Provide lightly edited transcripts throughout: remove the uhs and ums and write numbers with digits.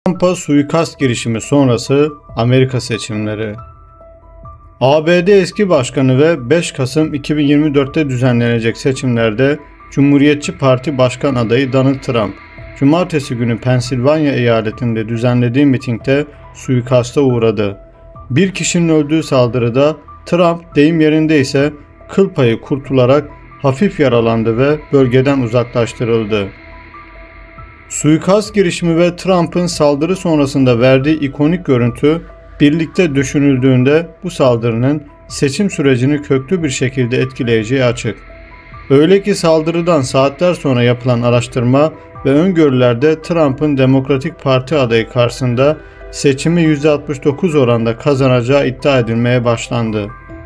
Trump'a suikast girişimi sonrası Amerika seçimleri. ABD eski başkanı ve 5 Kasım 2024'te düzenlenecek seçimlerde Cumhuriyetçi Parti Başkan adayı Donald Trump, Cumartesi günü Pensilvanya eyaletinde düzenlediği mitingde suikasta uğradı. Bir kişinin öldüğü saldırıda Trump deyim yerindeyse kıl payı kurtularak hafif yaralandı ve bölgeden uzaklaştırıldı. Suikast girişimi ve Trump'ın saldırı sonrasında verdiği ikonik görüntü birlikte düşünüldüğünde bu saldırının seçim sürecini köklü bir şekilde etkileyeceği açık. Öyle ki saldırıdan saatler sonra yapılan araştırma ve öngörülerde Trump'ın Demokratik Parti adayı karşısında seçimi %69 oranda kazanacağı iddia edilmeye başlandı.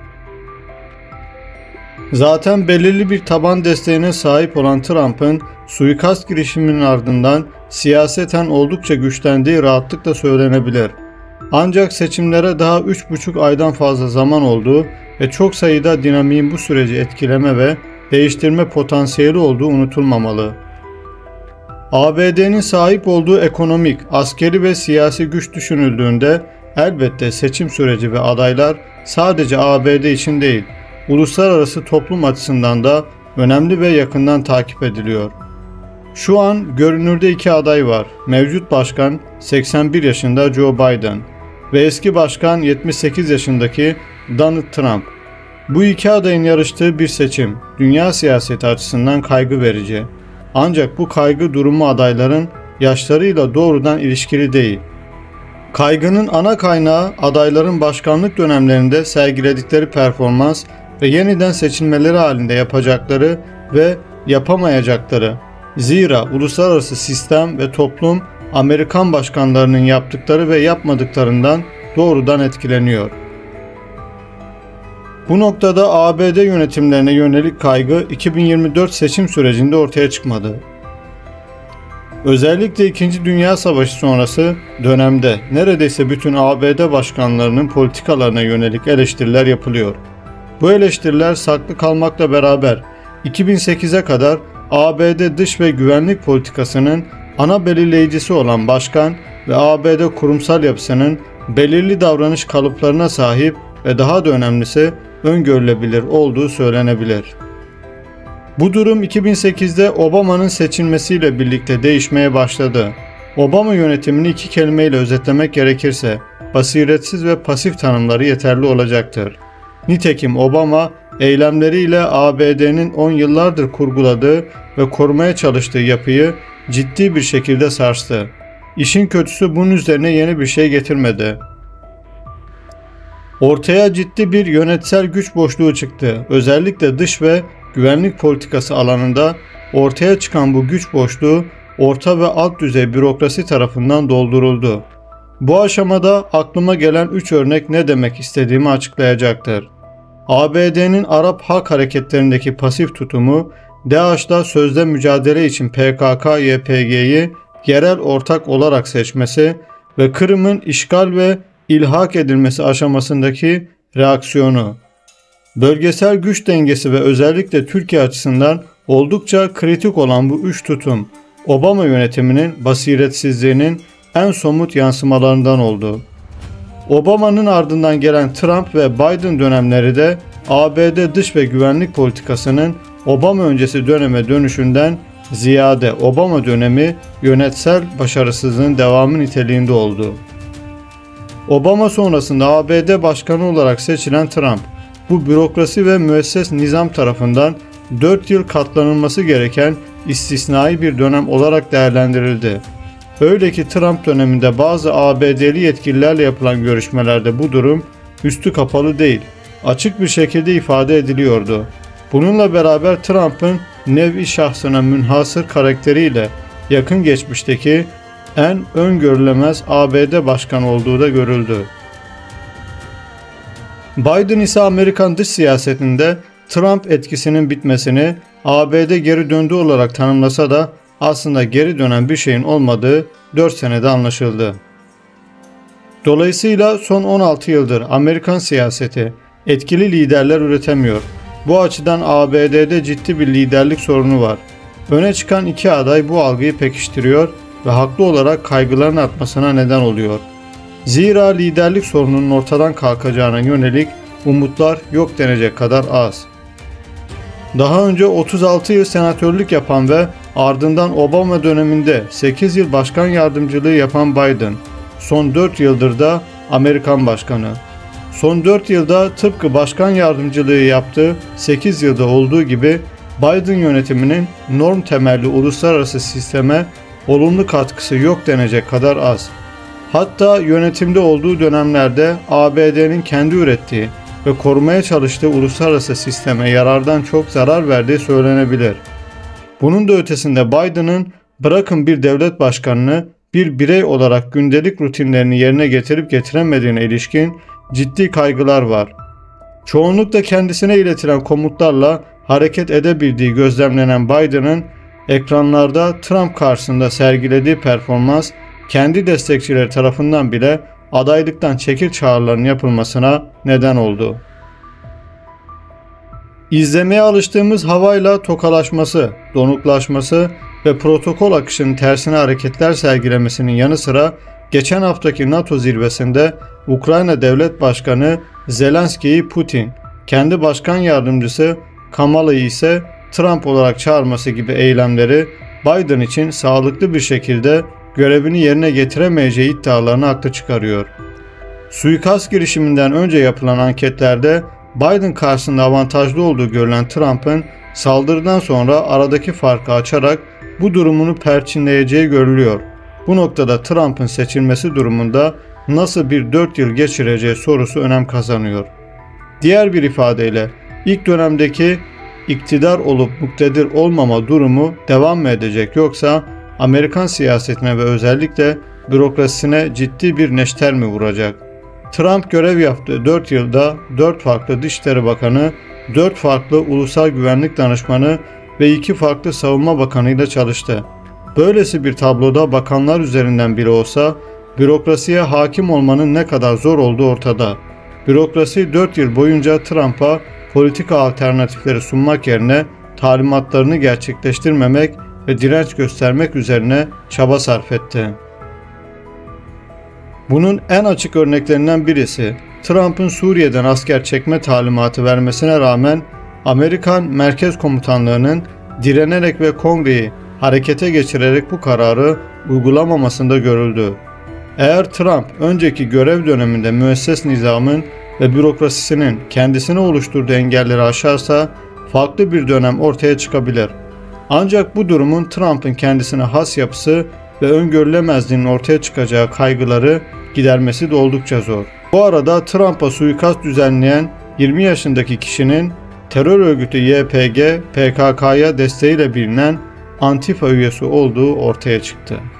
Zaten belirli bir taban desteğine sahip olan Trump'ın suikast girişiminin ardından siyaseten oldukça güçlendiği rahatlıkla söylenebilir. Ancak seçimlere daha 3,5 aydan fazla zaman olduğu ve çok sayıda dinamiğin bu süreci etkileme ve değiştirme potansiyeli olduğu unutulmamalı. ABD'nin sahip olduğu ekonomik, askeri ve siyasi güç düşünüldüğünde elbette seçim süreci ve adaylar sadece ABD için değil, uluslararası toplum açısından da önemli ve yakından takip ediliyor. Şu an görünürde iki aday var. Mevcut başkan 81 yaşında Joe Biden ve eski başkan 78 yaşındaki Donald Trump. Bu iki adayın yarıştığı bir seçim, dünya siyaseti açısından kaygı verici. Ancak bu kaygı durumu adayların yaşlarıyla doğrudan ilişkili değil. Kaygının ana kaynağı adayların başkanlık dönemlerinde sergiledikleri performans ve yeniden seçilmeleri halinde yapacakları ve yapamayacakları. Zira uluslararası sistem ve toplum Amerikan başkanlarının yaptıkları ve yapmadıklarından doğrudan etkileniyor. Bu noktada ABD yönetimlerine yönelik kaygı 2024 seçim sürecinde ortaya çıkmadı. Özellikle 2. Dünya Savaşı sonrası dönemde neredeyse bütün ABD başkanlarının politikalarına yönelik eleştiriler yapılıyor. Bu eleştiriler saklı kalmakla beraber 2008'e kadar ABD dış ve güvenlik politikasının ana belirleyicisi olan başkan ve ABD kurumsal yapısının belirli davranış kalıplarına sahip ve daha da önemlisi öngörülebilir olduğu söylenebilir. Bu durum 2008'de Obama'nın seçilmesiyle birlikte değişmeye başladı. Obama yönetimini iki kelimeyle özetlemek gerekirse basiretsiz ve pasif tanımları yeterli olacaktır. Nitekim Obama eylemleriyle ABD'nin 10 yıllardır kurguladığı ve korumaya çalıştığı yapıyı ciddi bir şekilde sarstı. İşin kötüsü bunun üzerine yeni bir şey getirmedi. Ortaya ciddi bir yönetsel güç boşluğu çıktı. Özellikle dış ve güvenlik politikası alanında ortaya çıkan bu güç boşluğu orta ve alt düzey bürokrasi tarafından dolduruldu. Bu aşamada aklıma gelen 3 örnek ne demek istediğimi açıklayacaktır. ABD'nin Arap Halk Hareketlerindeki pasif tutumu, DAEŞ'la sözde mücadele için PKK-YPG'yi yerel ortak olarak seçmesi ve Kırım'ın işgal ve ilhak edilmesi aşamasındaki reaksiyonu. Bölgesel güç dengesi ve özellikle Türkiye açısından oldukça kritik olan bu üç tutum, Obama yönetiminin basiretsizliğinin en somut yansımalarından oldu. Obama'nın ardından gelen Trump ve Biden dönemleri de ABD dış ve güvenlik politikasının Obama öncesi döneme dönüşünden ziyade Obama dönemi yönetsel başarısızlığın devamı niteliğinde oldu. Obama sonrasında ABD başkanı olarak seçilen Trump, bu bürokrasi ve müesses nizam tarafından 4 yıl katlanılması gereken istisnai bir dönem olarak değerlendirildi. Öyle ki Trump döneminde bazı ABD'li yetkililerle yapılan görüşmelerde bu durum üstü kapalı değil, açık bir şekilde ifade ediliyordu. Bununla beraber Trump'ın nev-i şahsına münhasır karakteriyle yakın geçmişteki en öngörülemez ABD başkanı olduğu da görüldü. Biden ise Amerikan dış siyasetinde Trump etkisinin bitmesini ABD geri döndü olarak tanımlasa da aslında geri dönen bir şeyin olmadığı 4 senede anlaşıldı. Dolayısıyla son 16 yıldır Amerikan siyaseti etkili liderler üretemiyor. Bu açıdan ABD'de ciddi bir liderlik sorunu var. Öne çıkan iki aday bu algıyı pekiştiriyor ve haklı olarak kaygıların artmasına neden oluyor. Zira liderlik sorununun ortadan kalkacağına yönelik umutlar yok denecek kadar az. Daha önce 36 yıl senatörlük yapan ve ardından Obama döneminde 8 yıl başkan yardımcılığı yapan Biden, son 4 yıldır da Amerikan başkanı. Son 4 yılda tıpkı başkan yardımcılığı yaptığı 8 yılda olduğu gibi Biden yönetiminin norm temelli uluslararası sisteme olumlu katkısı yok denecek kadar az. Hatta yönetimde olduğu dönemlerde ABD'nin kendi ürettiği ve korumaya çalıştığı uluslararası sisteme yarardan çok zarar verdiği söylenebilir. Bunun da ötesinde Biden'ın bırakın bir devlet başkanını bir birey olarak gündelik rutinlerini yerine getirip getiremediğine ilişkin ciddi kaygılar var. Çoğunlukla kendisine iletilen komutlarla hareket edebildiği gözlemlenen Biden'ın ekranlarda Trump karşısında sergilediği performans kendi destekçileri tarafından bile adaylıktan çekil çağrılarının yapılmasına neden oldu. İzlemeye alıştığımız havayla tokalaşması, donuklaşması ve protokol akışının tersine hareketler sergilemesinin yanı sıra geçen haftaki NATO zirvesinde Ukrayna Devlet Başkanı Zelenski'yi Putin, kendi başkan yardımcısı Kamala'yı ise Trump olarak çağırması gibi eylemleri Biden için sağlıklı bir şekilde görevini yerine getiremeyeceği iddialarını haklı çıkarıyor. Suikast girişiminden önce yapılan anketlerde Biden karşısında avantajlı olduğu görülen Trump'ın saldırıdan sonra aradaki farkı açarak bu durumunu perçinleyeceği görülüyor. Bu noktada Trump'ın seçilmesi durumunda nasıl bir 4 yıl geçireceği sorusu önem kazanıyor. Diğer bir ifadeyle ilk dönemdeki iktidar olup muktedir olmama durumu devam mı edecek, yoksa Amerikan siyasetine ve özellikle bürokrasisine ciddi bir neşter mi vuracak? Trump görev yaptığı 4 yılda 4 farklı Dışişleri Bakanı, 4 farklı Ulusal Güvenlik Danışmanı ve 2 farklı Savunma Bakanı ile çalıştı. Böylesi bir tabloda bakanlar üzerinden biri olsa bürokrasiye hakim olmanın ne kadar zor olduğu ortada. Bürokrasi 4 yıl boyunca Trump'a politika alternatifleri sunmak yerine talimatlarını gerçekleştirmemek ve direnç göstermek üzerine çaba sarf etti. Bunun en açık örneklerinden birisi, Trump'ın Suriye'den asker çekme talimatı vermesine rağmen Amerikan Merkez Komutanlığı'nın direnerek ve Kongre'yi harekete geçirerek bu kararı uygulamamasında görüldü. Eğer Trump önceki görev döneminde müesses nizamın ve bürokrasisinin kendisine oluşturduğu engelleri aşarsa farklı bir dönem ortaya çıkabilir. Ancak bu durumun Trump'ın kendisine has yapısı ve öngörülemezliğinin ortaya çıkacağı kaygıları gidermesi de oldukça zor. Bu arada Trump'a suikast düzenleyen 20 yaşındaki kişinin terör örgütü YPG, PKK'ya desteğiyle bilinen Antifa üyesi olduğu ortaya çıktı.